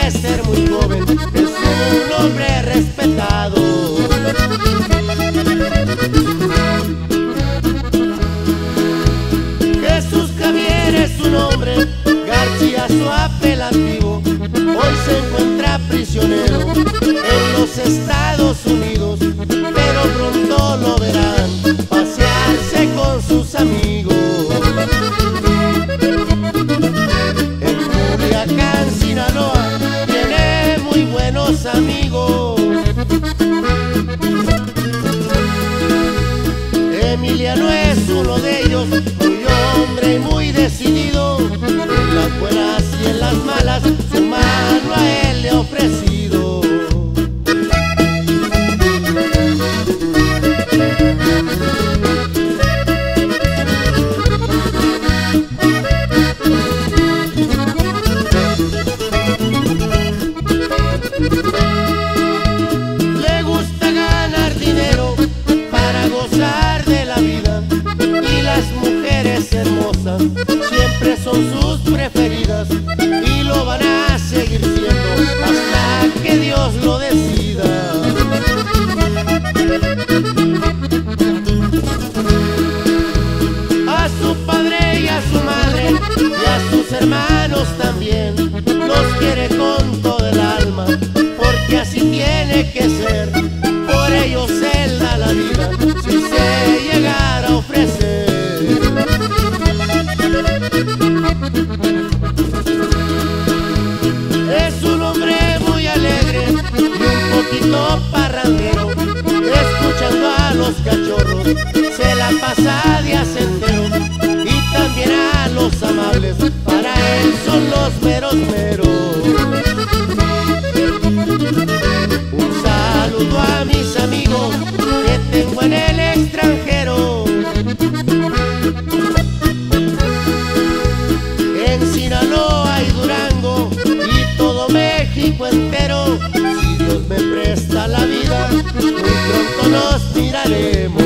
de ser muy joven, es un hombre respetado. Jesús Javier es su nombre, García su apelativo. Hoy se encuentra prisionero en los Estados Unidos, pero pronto lo verán pasearse con sus amigos. En Culiacán, Sinaloa, tiene muy buenos amigos. Emiliano es uno de ellos, muy hombre y muy decidido. En las buenas y en las malas, su mano a él le ha ofrecido. Le gusta ganar dinero para gozar de la vida, y las mujeres hermosas siempre son sus preferidas, y lo van a seguir siendo hasta que Dios lo decida. A su padre y a su madre y a sus hermanos también los quiere con todo el alma, porque así tiene que ser. Por ellos él da la vida si se llegara a ofrecer. Es un hombre muy alegre y un poquito parrandero, escuchando a los cachorros se la pasa días enteros, y también a los amables, para él son los meros meros. Un saludo a mis amigos que tengo en el extranjero, en Sinaloa y Durango y todo México entero. Si Dios me presta la vida, muy pronto nos miraremos.